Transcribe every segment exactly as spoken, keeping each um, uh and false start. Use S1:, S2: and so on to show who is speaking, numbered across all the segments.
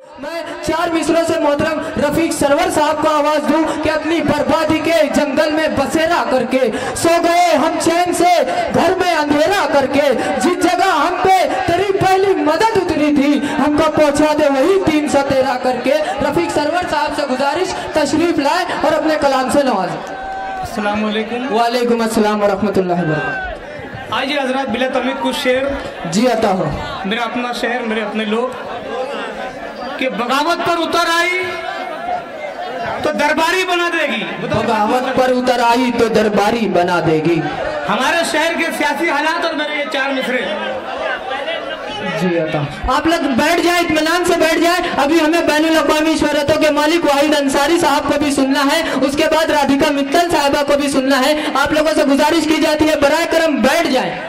S1: मैं चार मिसरों से मोहतरम रफीक सरवर साहब को आवाज दूं कि अपनी बर्बादी के जंगल में बसेरा करके सो गए हम चैन से घर में अंधेरा करके, जिस जगह हम पे तेरी पहली मदद उतरी थी हमको पहुंचा दे वही तीन सौ तेरह करके। रफीक सरवर साहब से गुजारिश तशरीफ लाए और अपने कलाम से नवाजें।
S2: अस्सलाम वालेकुम।
S1: वालेकुम अस्सलाम वरहमतुल्लाहि वबरकातुहू।
S2: आइए हजरात बिला तमीद कुछ शेर
S1: जी अता हो।
S2: मेरा अपना शहर मेरे अपने लोग कि बगावत पर उतर आई तो दरबारी बना देगी।
S1: बगावत पर उतर आई तो दरबारी बना देगी।
S2: हमारे शहर के सियासी हालात और मेरे ये चार मिसरे।
S1: जी अता आप लोग बैठ जाए, इत्मीनान से बैठ जाए। अभी हमें बैनुल अक़वामी शोहरतों के मालिक वाहिद अंसारी साहब को भी सुनना है, उसके बाद राधिका मित्तल साहिबा को भी सुनना है। आप लोगों से गुजारिश की जाती है बराए करम बैठ जाए।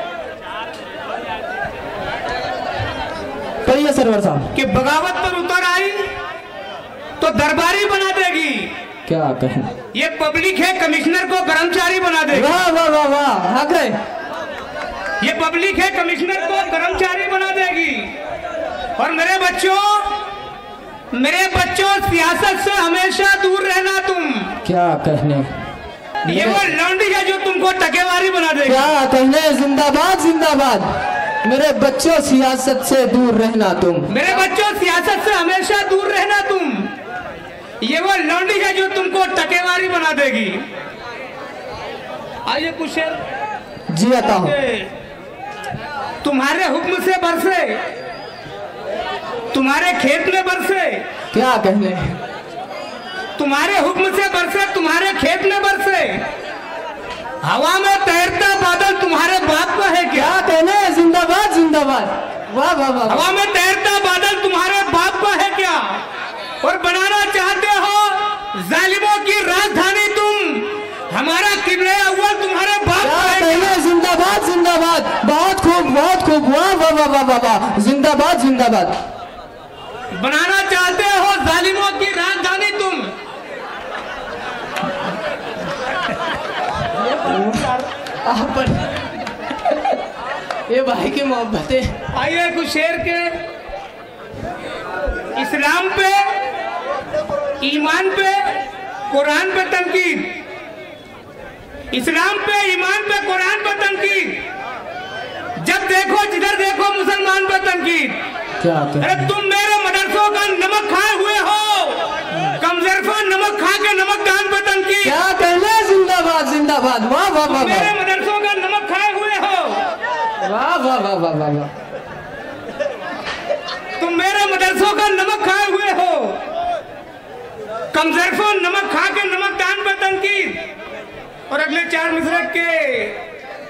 S1: कहिए सरवर साहब
S2: कि बगावत पर उतर आई तो दरबारी बना देगी।
S1: क्या कहें,
S2: ये पब्लिक है कमिश्नर को कर्मचारी बना देगी।
S1: वाह वाह वाह वाह, हाँ गए।
S2: ये पब्लिक है कमिश्नर को कर्मचारी बना देगी। और मेरे बच्चों मेरे बच्चों सियासत से हमेशा दूर रहना तुम।
S1: क्या कहने,
S2: ये वो लौंडी है जो तुमको टकेवारी बना देगी।
S1: क्या कहने, जिंदाबाद जिंदाबाद। मेरे बच्चों सियासत से दूर रहना तुम।
S2: मेरे बच्चों सियासत से हमेशा दूर रहना तुम। ये वो लौंडी है जो तुमको टकेवारी बना देगी। आइए कुछ शेर
S1: जी अता हो।
S2: तुम्हारे हुक्म से बरसे तुम्हारे खेत में बरसे।
S1: क्या कहने,
S2: तुम्हारे हुक्म से बरसे तुम्हारे खेत में बरसे। हवा में तैरता बादल तुम्हारे बाप का है क्या?
S1: क्या कहने, जिंदाबाद जिंदाबाद। वाह वाह वाह।
S2: हवा में तैरता बादल तुम्हारे बाप का है क्या? और बनाना चाहते हो जालिमों की राजधानी तुम। हमारा किबले अव्वल तुम्हारे बाप का है क्या?
S1: जिंदाबाद जिंदाबाद। बहुत खूब बहुत खूब। वाह वाह वाह वाह वाह वाह, जिंदाबाद जिंदाबाद।
S2: बनाना चाहते हो जालिमों की राजधानी तुम।
S1: ये भाई की मोहब्बतें।
S2: आइए कुछ शेर के इस्लाम पे ईमान पे कुरान पे तनकीद। इस्लाम पे ईमान पे कुरान पे तनकीद। जब देखो जिधर देखो मुसलमान पे तनकीद।
S1: क्या
S2: अरे तुम मेरे मदरसों का नमक खाए हुए हो, कमजरफा नमक खा के नमक दान पे तनकीद।
S1: क्या कहना, जिंदाबाद जिंदाबाद। वाह वाह वाह।
S2: मेरे मदरसों का नमक खाए हुए हो।
S1: वाह वाह वाह वाह वाह वाह।
S2: तुम मेरे मदरसों का नमक खाए हुए हो, कमजरफों नमक खा के नमक दान पर तनकीद। और अगले चार मिसरत के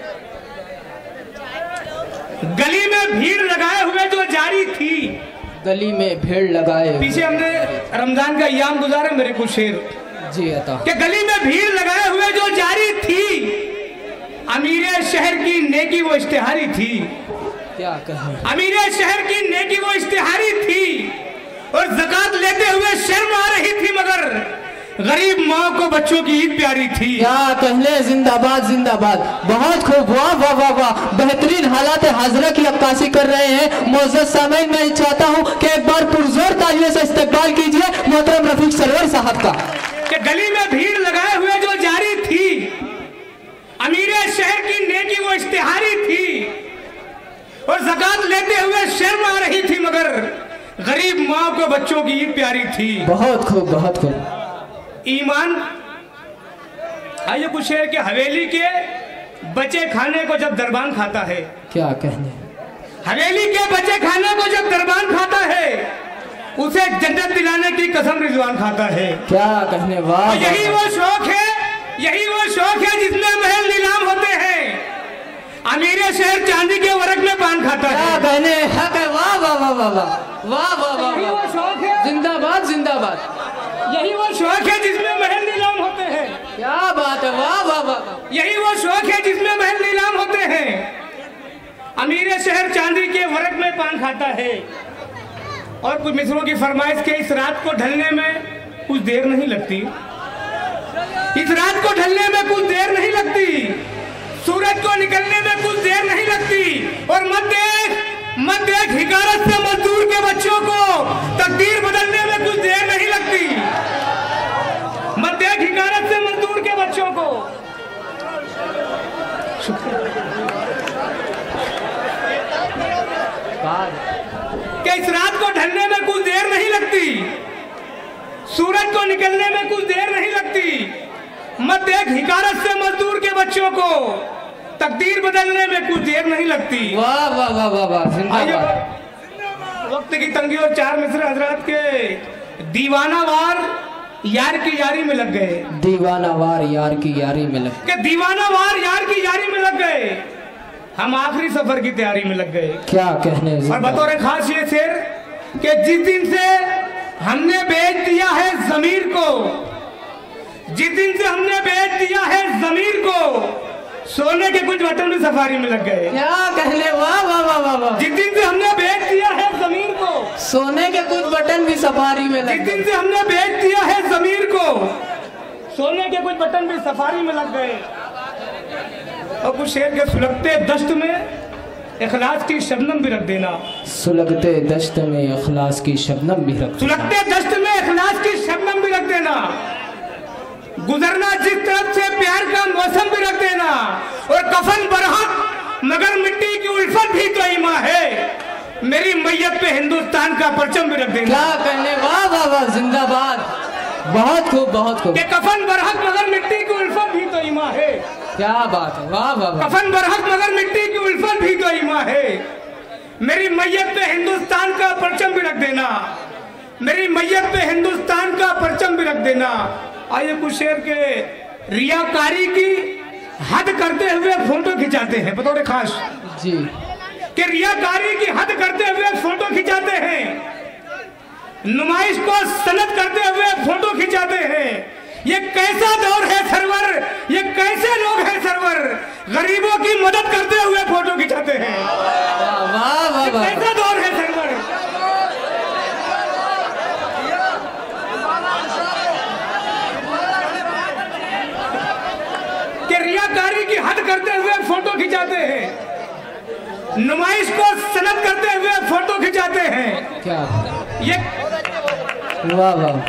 S2: गली में भीड़ लगाए हुए जो जारी थी।
S1: गली में भीड़ लगाए
S2: पीछे हमने रमजान का अय्याम गुजारे। मेरे कुछ शेर
S1: जी अता।
S2: कि गली में भीड़ लगाए हुए जो जारी थी। अमीर शहर की नेकी वो इश्तिहारी थी।
S1: क्या कहें,
S2: अमीर शहर की नेकी वो इश्तिहारी थी। और ज़कात लेते हुए शर्म आ रही थी मगर गरीब माँ को बच्चों की ईद प्यारी थी।
S1: क्या कहने, जिंदाबाद जिंदाबाद। बहुत खूब। वाह वाह वाह वाह। बेहतरीन हालात हाजरा की अक्कासी कर रहे हैं। मोअज़्ज़ज़ सामीन, मैं चाहता हूँ कि एक बार पुरजोर तालियों से इस्तकबाल कीजिए मोहतरम रफीक सरवर साहब का।
S2: कि गली में भीड़ लगाए हुए जो जारी थी। अमीर शहर की नेकी वो इश्तिहारी थी। और ज़कात लेते हुए शर्म आ रही थी मगर गरीब माँ को बच्चों की ईद प्यारी थी।
S1: बहुत खूब बहुत खूब।
S2: ईमान। आइए कुछ शेर के हवेली के बचे खाने को जब दरबान खाता है।
S1: क्या कहने,
S2: हवेली के बचे खाने को जब दरबान खाता है उसे जन्नत दिलाने की कसम रिजवान खाता है।
S1: क्या कहने, वाह।
S2: यही वो शौक है यही वो शौक है जिसमें महल नीलाम होते हैं। अमीर शहर चांदी के वर्क में पान खाता है।
S1: क्या कहने, हक है। वाह वाह वाह वाह वाह वाह वाह वाह।
S2: यही वो शौक है,
S1: जिंदाबाद जिंदाबाद।
S2: यही वो शौक है जिसमें महल नीलाम होते हैं।
S1: क्या बात है, वाह वाह वाह।
S2: यही वो शौक है जिसमें महल नीलाम होते हैं। अमीर शहर चांदी के वर्क में पान खाता है। और कुछ मिसरों की फरमाइश के इस रात को ढलने में कुछ देर नहीं लगती। इस रात को ढलने में कुछ देर नहीं लगती। सूरज को निकलने में कुछ देर नहीं लगती। और मत देख मत देख हिकारत से मजदूर के के बच्चों को तकदीर बदलने में कुछ देर नहीं लगती। मत देख हिकारत से मजदूर के बच्चों को। कि इस रात को ढलने में कुछ देर नहीं लगती, सूरज को निकलने में कुछ देर नहीं लगती। मत देख हिकारत से मजदूर के बच्चों को तकदीर बदलने में कुछ देर नहीं लगती।
S1: वाह वाह वाह वाह वाह, जिंदाबाद।
S2: वक्त की तंगी और चार मिसरे हजरात के दीवाना वार यार की यारी में लग गए।
S1: दीवाना वार यार की यारी में लग
S2: के दीवाना वार यार की यारी में लग गए। हम आखिरी सफर की तैयारी में लग गए।
S1: क्या कहने।
S2: और बतौर खास ये शेर कि जिस दिन से हमने बेच दिया है जमीर को, जिस दिन से हमने बेच दिया है जमीर को, सोने के कुछ बटन भी सफारी में लग गए।
S1: क्या कहने। वाह वाह वाह वाह वाह।
S2: जिस दिन से हमने बेच दिया है जमीर को,
S1: सोने के कुछ बटन भी सफारी में लग
S2: जिस दिन से हमने बेच दिया है जमीर को, सोने के कुछ बटन भी सफारी में लग गए। और कुछ शेर के सुलगते दश्त में इखलास की शबनम भी रख देना।
S1: सुलगते दश्त में इखलास की शबनम भी रख
S2: सुलगते दश्त में इखलास की शबनम भी रख देना। गुजरना जिस तरफ से प्यार का मौसम भी रख देना। और कफन बरहक मगर मिट्टी की उल्फत भी तो ईमा है, मेरी मैयत पे हिंदुस्तान का परचम भी रख देना।
S1: क्या कहने। वाह वाह वाह, जिंदाबाद। बहुत खूब बहुत खूब।
S2: कि कफन बरहक मगर मिट्टी की उल्फत भी तो ईमा है।
S1: क्या बात है। वाह वाह वाह।
S2: कफन बरहक मगर मिट्टी की उल्फत भी तो ईमा है, मेरी मैयत पे हिंदुस्तान का परचम भी रख देना। मेरी मैयत पे हिंदुस्तान का परचम भी रख देना। आइए कुछ शेर के रियाकारी की हद करते हुए फोटो खिंचाते हैं बतौर खास
S1: जी।
S2: कि रियाकारी की हद करते हुए फोटो खिंचाते हैं, नुमाइश को सनद करते हुए फोटो खिंचाते हैं। ये कैसा दौर है सरवर, ये कैसे लोग हैं सरवर, गरीबों की मदद करते हुए फोटो खिंचाते हैं।
S1: वाह वाह वाह।
S2: कैसा दौर है सरवर। कि रियाकारी की हद करते हुए फोटो खिंचाते हैं, नुमाइश को सनद करते हुए फोटो खिंचाते हैं।
S1: क्या।
S2: ये
S1: वाह वाह।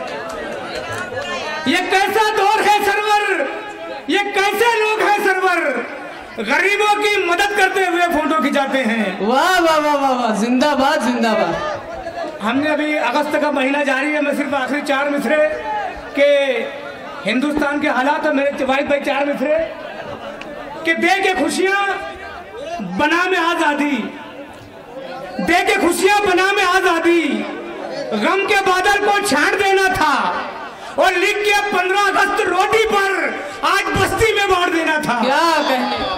S2: ये कैसा दौर है सरवर, ये कैसे लोग हैं सरवर, गरीबों की मदद करते हुए फोटो खिंचाते हैं।
S1: वाह वाह वाह वाह वाह, जिंदाबाद जिंदाबाद।
S2: हमने अभी अगस्त का महीना जारी है, मैं सिर्फ आखिरी चार मिसरे के हिंदुस्तान के हालात और मेरे वाहिद भाई चार मिसरे कि दे के खुशियां बना में आजादी, दे के खुशियां बना में आजादी, गम के बादल को छांट देना था और लिख के पंद्रह अगस्त रोटी पर आज बस्ती में बांट देना था।
S1: क्या कहने।